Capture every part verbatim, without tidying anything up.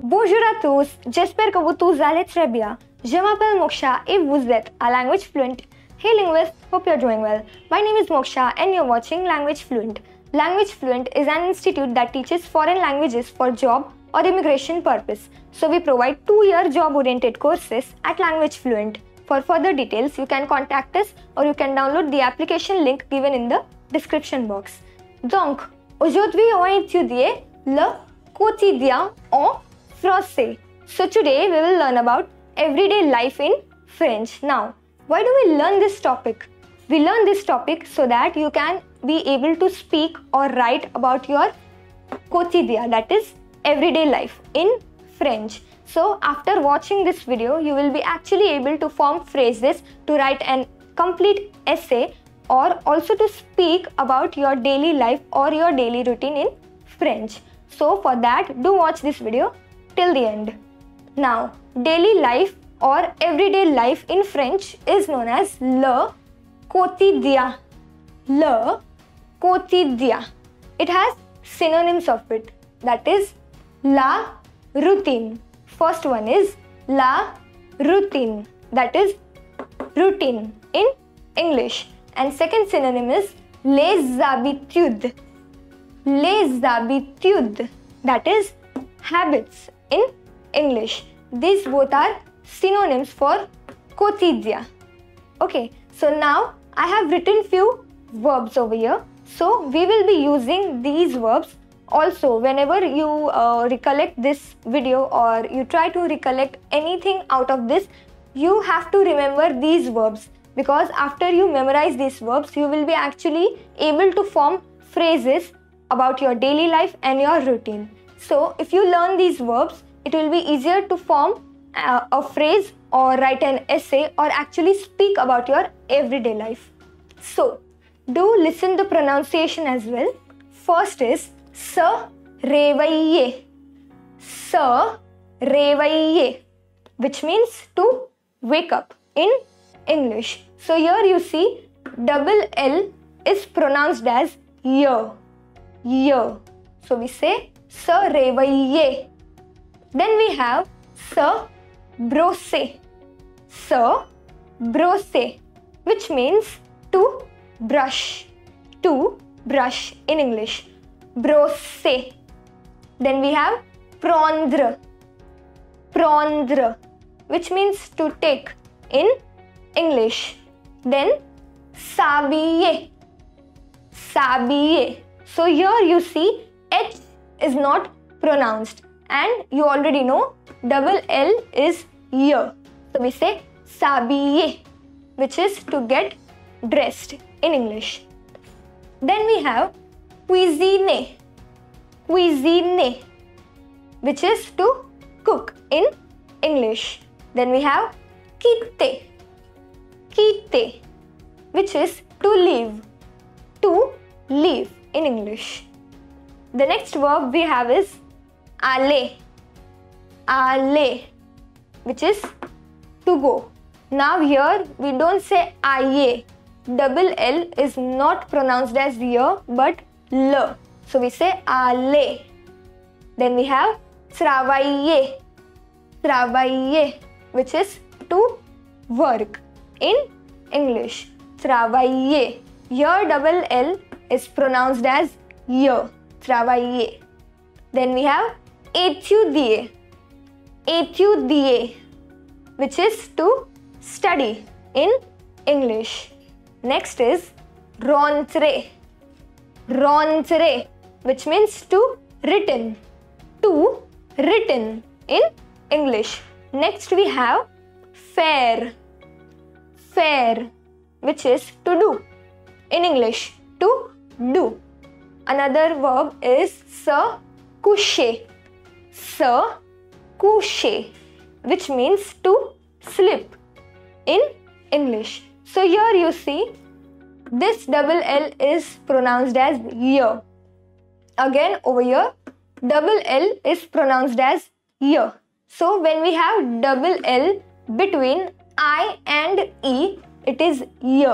Bonjour à tous, j'espère que vous tous allez très bien. Je m'appelle Moksha et vous êtes à Language Fluent. Hey linguists, hope you're doing well. My name is Moksha and you're watching Language Fluent. Language Fluent is an institute that teaches foreign languages for job or immigration purpose. So we provide two-year job-oriented courses at Language Fluent. For further details, you can contact us or you can download the application link given in the description box. Donc, aujourd'hui on va étudier le quotidien en français. So today we will learn about everyday life in French. Now, why do we learn this topic? We learn this topic so that you can be able to speak or write about your quotidien, that is everyday life in French. So after watching this video, you will be actually able to form phrases to write an complete essay or also to speak about your daily life or your daily routine in French. So for that, do watch this video till the end. Now, daily life or everyday life in French is known as le quotidien. Le quotidien. It has synonyms of it. That is la routine. First one is la routine. That is routine in English. And second synonym is les habitudes. Les habitudes. That is habits in English. These both are synonyms for quotidien. Okay, so now I have written few verbs over here. So we will be using these verbs also whenever you uh, recollect this video or you try to recollect anything out of this. You have to remember these verbs, because after you memorize these verbs, you will be actually able to form phrases about your daily life and your routine. So if you learn these verbs, it will be easier to form uh, a phrase or write an essay or actually speak about your everyday life. So do listen the pronunciation as well. First is se réveiller. Se réveiller, which means to wake up in English. So here you see double L is pronounced as ye. Ye. So we say se réveiller. Then we have se brosser. Se brosser, which means to brush. To brush in English. Brosser. Then we have prendre. Prendre, which means to take in English. Then s'habiller. S'habiller. So here you see H is not pronounced and you already know double L is ye. So we say s'habiller, which is to get dressed in English. Then we have cuisiner. Cuisiner, which is to cook in English. Then we have quitter. Quitter, which is to leave. To leave in English. The next verb we have is aller. Aller, which is to go. Now here we don't say aille. Double L is not pronounced as ye but le. So we say aller. Then we have travailler. Travailler, which is to work in English. Travailler. Here double L is pronounced as ye. Travailler. Then we have étudier. Étudier, which is to study in English. Next is rentrer. Rentrer, which means to written. To written in English. Next we have faire. Faire, which is to do in English. To do. Another verb is se coucher. Se coucher, which means to sleep in English. So here you see this double L is pronounced as ye. Again over here double L is pronounced as ye. So when we have double L between I and E, it is ye.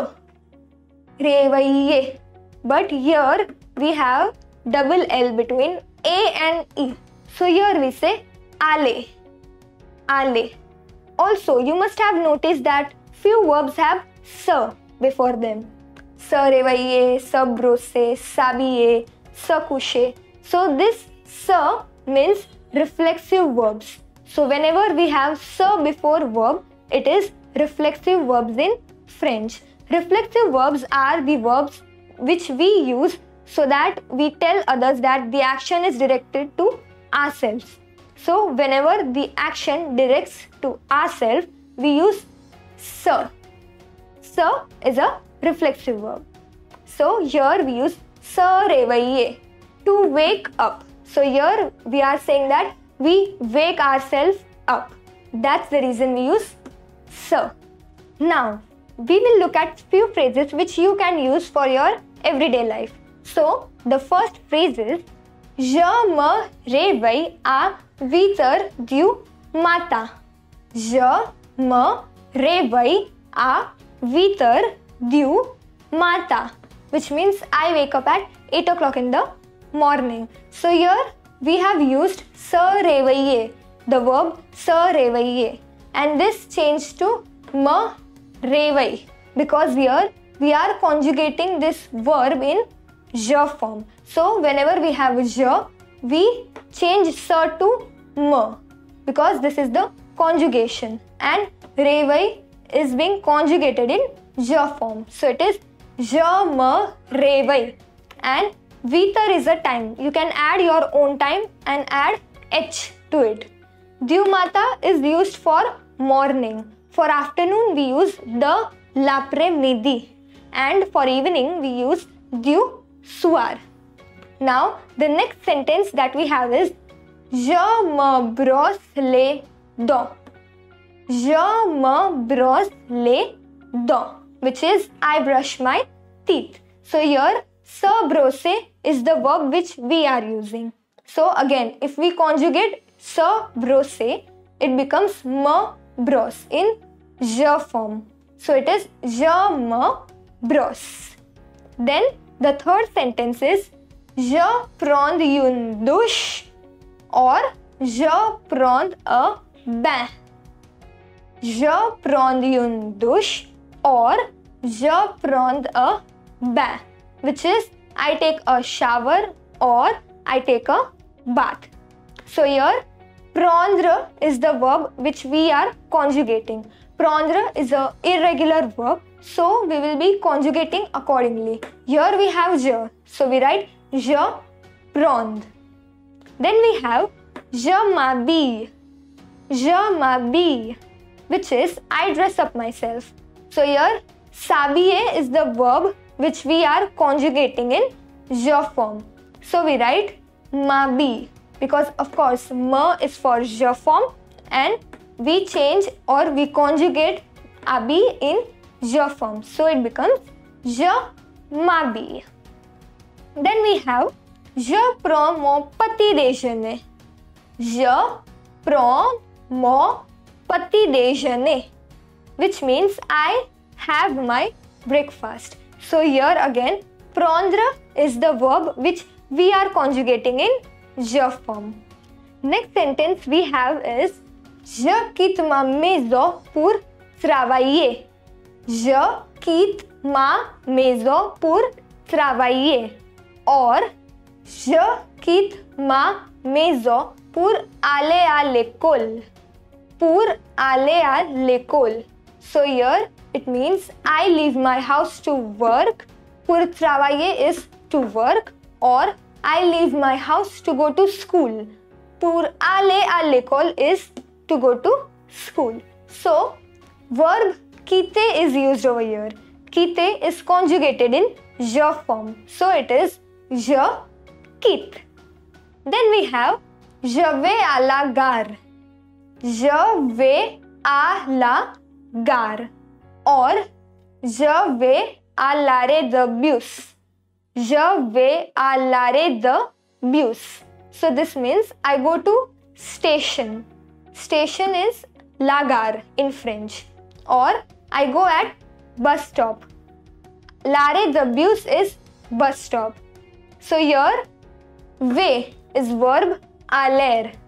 Réveiller. But here we have double L between A and E. So here we say aller. Aller. Also, you must have noticed that few verbs have sa before them. Sa revaiye, sa brosse, sabiye, sa couche. So this sa means reflexive verbs. So whenever we have sa before verb, it is reflexive verbs in French. Reflexive verbs are the verbs which we use so that we tell others that the action is directed to ourselves. So whenever the action directs to ourselves, we use sa. Sa is a reflexive verb. So here we use sa revaiye, to wake up. So here we are saying that we wake ourselves up. That's the reason we use sa. Now, we will look at few phrases which you can use for your everyday life. So, the first phrase is Je me réveille à huit heures du matin. Je me réveille à huit heures du matin, which means I wake up at eight o'clock in the morning. So here we have used se réveiller, the verb se réveiller, and this changed to me réveille because here we are conjugating this verb in je form. So whenever we have je, we change se to me because this is the conjugation, and réveille is being conjugated in je form. So it is je me réveille, and huit heures is a time. You can add your own time and add h to it. Du matin is used for morning. For afternoon we use de l'après-midi, and for evening we use du soir. Now the next sentence that we have is Je me brosse les dents. Je me brosse les dents, which is I brush my teeth. So here se brosse is the verb which we are using. So again, if we conjugate se brosse, it becomes me brosse in je form. So it is je me brosse. Then the third sentence is Je prends une douche or Je prends un bain. Je prends une douche or Je prends un bain, which is I take a shower or I take a bath. So here prendre is the verb which we are conjugating. Prendre is an irregular verb, so we will be conjugating accordingly. Here we have je, so we write je prends. Then we have je m'habille. Je m'habille, which is I dress up myself. So here s'habiller is the verb which we are conjugating in je form. So we write m'habille because of course me is for je form and we change or we conjugate habille in je form. So it becomes je m'habille. Then we have je prends mon petit déjeuner. Je prends mon petit déjeuner, which means I have my breakfast. So here again prendre is the verb which we are conjugating in je form. Next sentence we have is Je quitte ma maison pour travailler. Je quitte ma maison pour travailler. Or Je quitte ma maison pour aller à l'école. Pour aller à l'école. So here it means I leave my house to work. Pour travailler is to work, or I leave my house to go to school. Pour aller à l'école is to go to school. So verb quitter is used over here. Quitter is conjugated in je form. So it is je quitte. Then we have je vais à la gare. Je vais à la gare. Or je vais à l'arrêt de bus. Je vais à l'arrêt de bus. So this means I go to station. Station is la gare in French. Or I go at bus stop. L'arrêt de bus is bus stop. So here vais is verb aller.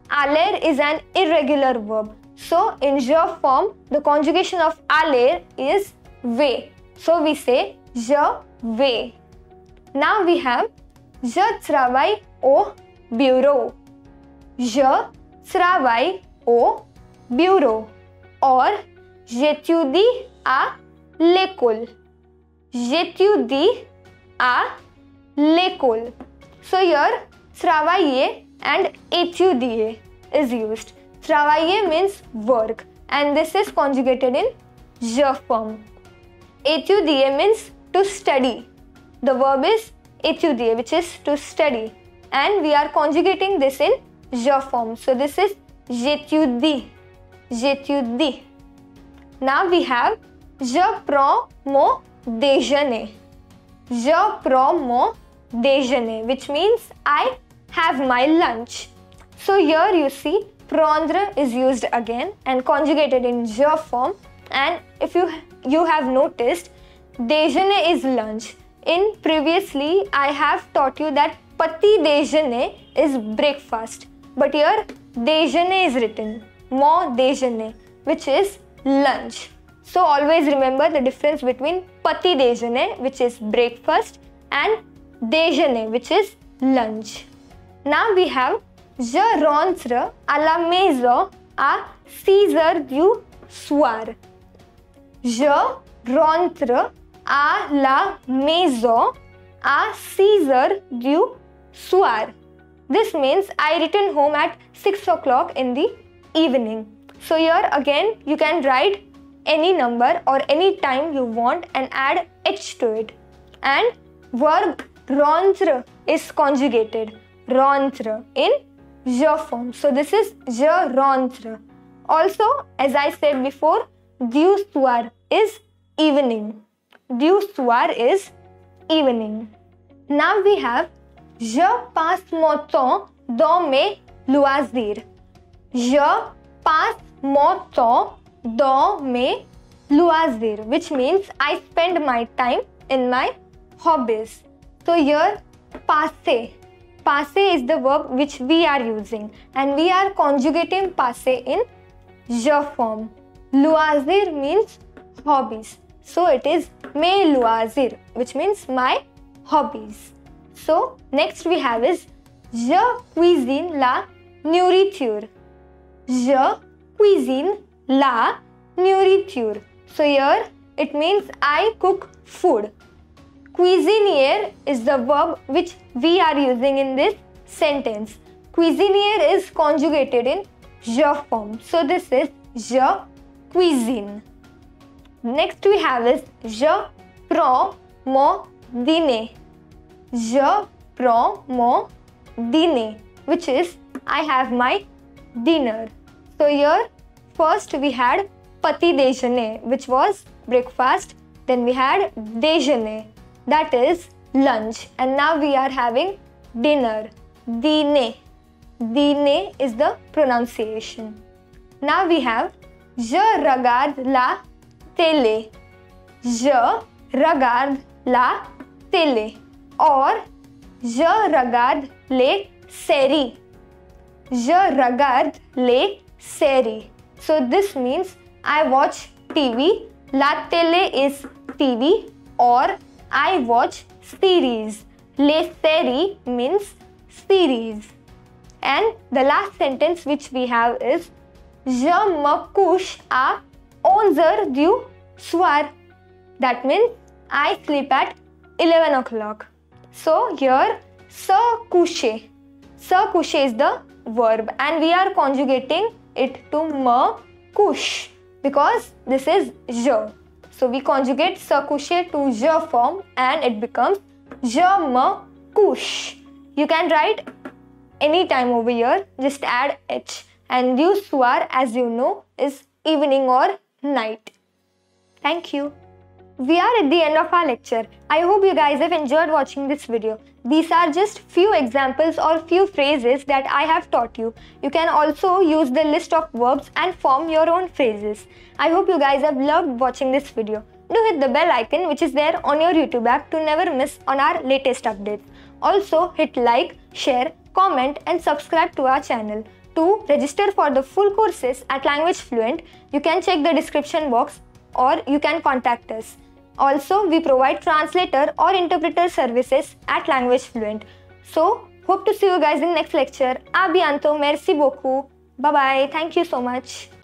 aller is an irregular verb. So in je form, the conjugation of aller is vais. So we say je vais. Now we have je travaille au bureau. Je travaille au bureau. Or j'étudie à l'école. J'étudie à l'école. So here travailler and étudier is used. Travailler means work and this is conjugated in je form. Étudier means to study. The verb is étudier, which is to study, and we are conjugating this in je form. So this is j'étudie. J'étudie. Now we have je prends mon déjeuner. Je prends mon déjeuner, which means I have my lunch. So here you see prendre is used again and conjugated in je form, and if you you have noticed, déjeuner is lunch. In previously I have taught you that petit déjeuner is breakfast, but here déjeuner is written, mon déjeuner, which is lunch. So always remember the difference between petit déjeuner, which is breakfast, and déjeuner, which is lunch. Now we have je rentre à la maison à six heures du soir. Je rentre à la maison à six heures du soir. This means I return home at six o'clock in the evening. So here again you can write any number or any time you want and add h to it. And verb rentrer is conjugated. Rentre in je form. So this is je rentre. Also, as I said before, du soir is evening. Du soir is evening. Now we have je passe mon temps dans mes loisirs. Je passe mon temps dans mes loisirs, which means I spend my time in my hobbies. So here passer. Passer is the verb which we are using and we are conjugating passer in je form. Loisir means hobbies. So it is mes loisirs, which means my hobbies. So next we have is je cuisine la nourriture. Je cuisine la nourriture. So here it means I cook food. Cuisinier is the verb which we are using in this sentence. Cuisinier is conjugated in je form. So this is je cuisine. Next we have is je prends mon dîner. Je prends mon dîner, which is I have my dinner. So here first we had petit déjeuner, which was breakfast. Then we had déjeuner, that is lunch, and now we are having dinner. Dîner. Dîner is the pronunciation. Now we have je regarde la télé. Je regarde la télé. Or je regarde les séries. Je regarde les séries. So this means I watch T V. La télé is T V, or I watch series. Les séries means series. And the last sentence which we have is je me couche à onze heures du soir. That means I sleep at eleven o'clock. So here se coucher. Se coucher is the verb and we are conjugating it to me couche because this is je. So we conjugate se coucher to je form and it becomes je me couche. You can write any time over here, just add h, and du soir, as you know, is evening or night. Thank you. We are at the end of our lecture. I hope you guys have enjoyed watching this video. These are just few examples or few phrases that I have taught you. You can also use the list of verbs and form your own phrases. I hope you guys have loved watching this video. Do hit the bell icon which is there on your YouTube app to never miss on our latest updates. Also hit like, share, comment and subscribe to our channel. To register for the full courses at Language Fluent, you can check the description box or you can contact us. Also, we provide translator or interpreter services at Language Fluent. So, hope to see you guys in next lecture. A bientôt. Merci beaucoup. Bye bye. Thank you so much.